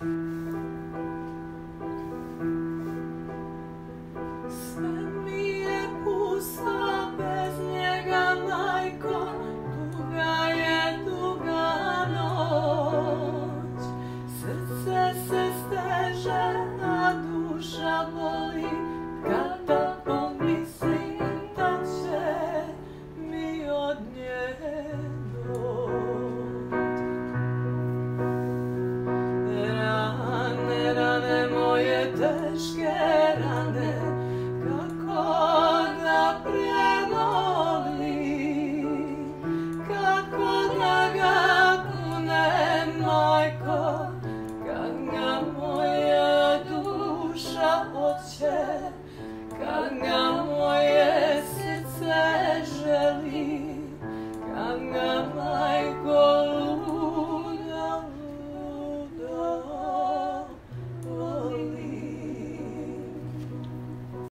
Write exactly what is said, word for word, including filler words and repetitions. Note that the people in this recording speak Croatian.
Sve mi je pusto bez njega, majko, duga je duga noć. Srce se steže, a duša boli, kada pomislim da će mi od nje doć. Rane, rane moje teške,